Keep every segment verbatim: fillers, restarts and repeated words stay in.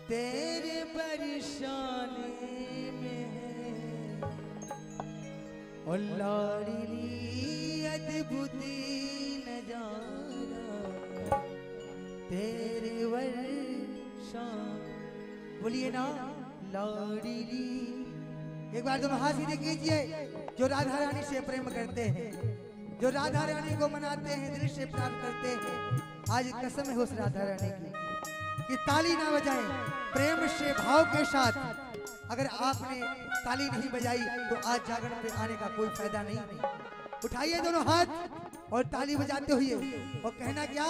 तेरे बरसाने में है और लाडली अद्भुत नजारा तेरे वर्षान। बोलिए ना लाडली। एक बार तुम हाथ सीधे कीजिए। जो राधा रानी से प्रेम करते हैं, जो राधा रानी को मनाते हैं, दिल से प्यार करते हैं, आज कसम है उस राधा रानी की कि ताली ना बजाएं प्रेम से भाव के साथ। अगर आपने ताली नहीं बजाई तो आज जागरण पे आने का कोई फायदा नहीं है। उठाइए दोनों हाथ और ताली बजाते हुए और कहना क्या,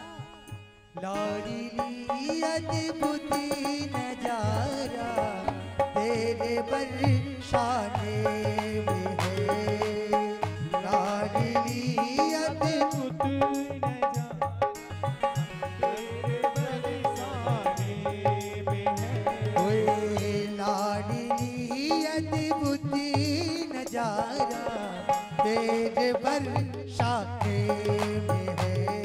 लाडली अद्भुत नजारा तेरे बरसाने में है, लाडली अद्भुत नजारा तेरे बरसाने में है। ओए लाडली अद्भुत नजारा तेरे बरसाने में है,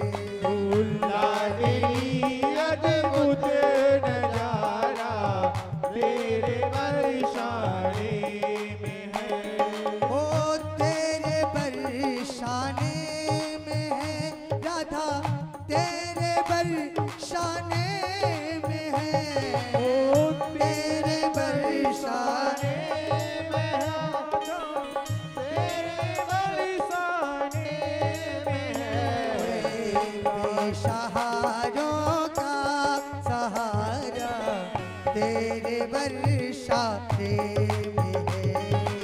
लाडली अद्भुत नजारा तेरे बरसाने में है। ओ तेरे बरसाने में है राधा, तेरे बरसाने में है। ओ तेरे बरसाने में है राधा, तेरे बरसाने में है। बेसहारों का सहारा तेरे बरसाने में है,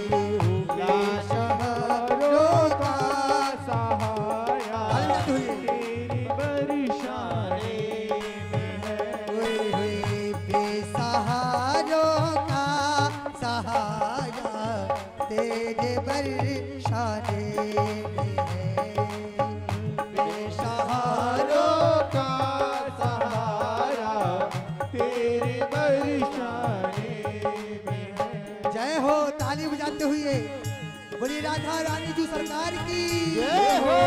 बेसहारों का सहारा तेरे बरसाने में है। बेसहारों का सहारा तेरे बरसाने में है, बेसहारों का सहारा तेरे बरसाने में है। जय हो। ताली बजाते हुए बोली राधा रानी जी सरकार की जय हो।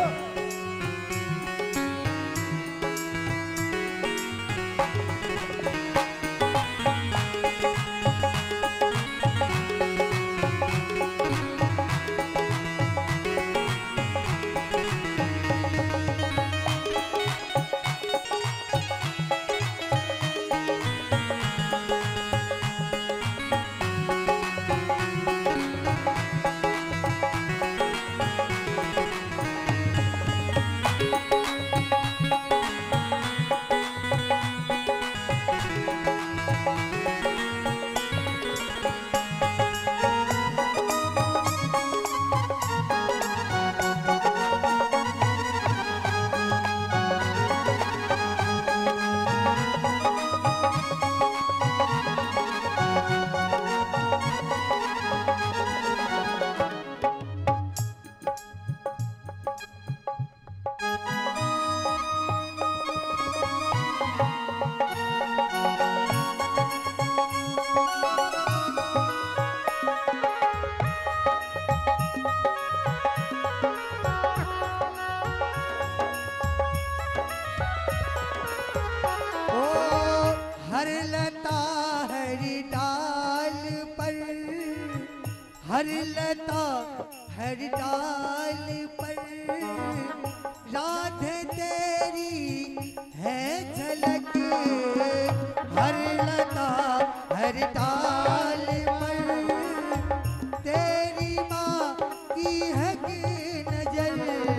हर लता हरी डाल पर, हर लता हर डाल पर राधे तेरी है झलक। हर लता हर डाल पर तेरी माँ की है कि नजर।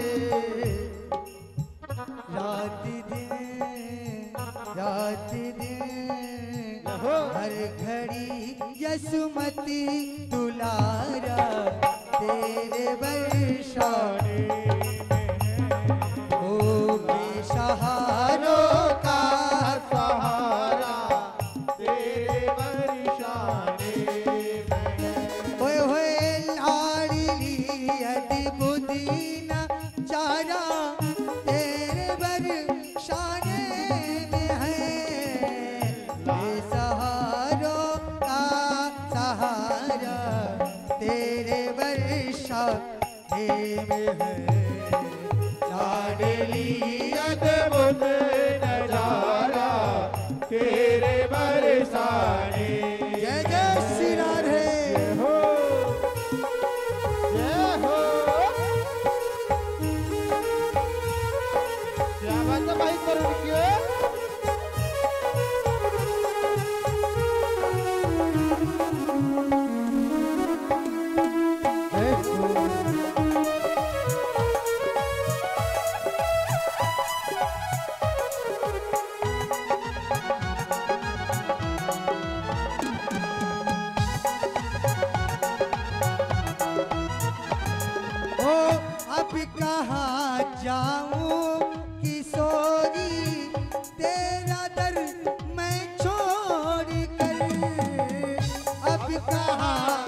रात दिन रात दिन हर घड़ी यसुमती दुलारा तेरे बरसाने में है। ओ बेसहारों का सहारा तेरे बरसाने में है। ओए होए लाडली अद्भुत नजारा तेरे बरसाने में है। बेसहारों का सहारा तेरे बरसाने में है। लाडली अद्भुत नजारा तेरे बरसाने जाऊं किशोरी तेरा दर मैं छोड़ कर, अब कहाँ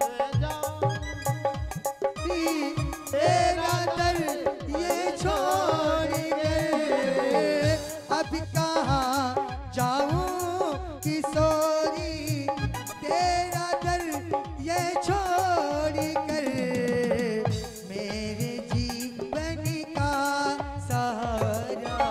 तेरा दर ये छोड़ कर, अब कहाँ जाऊं किशोरी तेरा दर ये छोड़ कर, मेरे जीवन का सहारा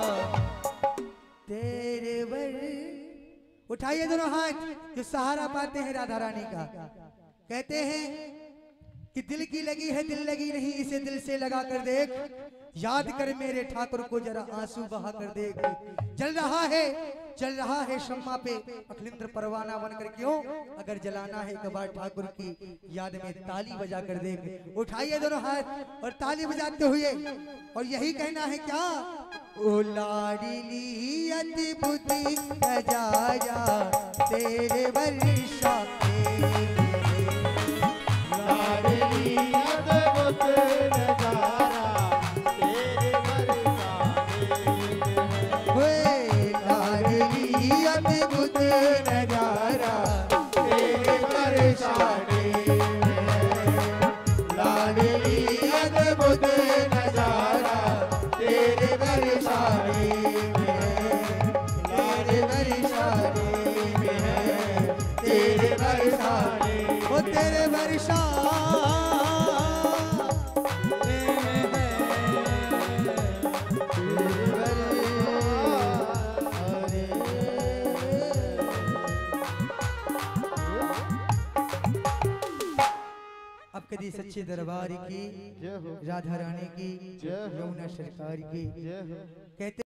तेरे वर। उठाइए दोनों हाथ जो सहारा पाते हैं राधा रानी का। कहते हैं कि दिल की लगी है दिल लगी नहीं, इसे दिल से लगा कर देख, याद कर मेरे ठाकुर को जरा आंसू बहा कर देख। जल रहा है चल रहा है शम्मा पे अखिलेंद्र परवाना बनकर, क्यों अगर जलाना है एक बार ठाकुर की याद में ताली बजा कर देख। उठाइए दोनों हाथ और ताली बजाते हुए और यही कहना है क्या, ओ लाडली अद्भुत नजारा तेरे वर्षा लाडली अद्भुत नजारा तेरे अद्भुत नजारा तेरे बरसाने में, लाडली अद्भुत नजारा तेरे बरसाने में, तेरे बरसाने में है, तेरे बरसाने ओ तेरे बरसा अब कदी सच्चे दरबार की, राधा रानी की, यमुना सरकार की। कहते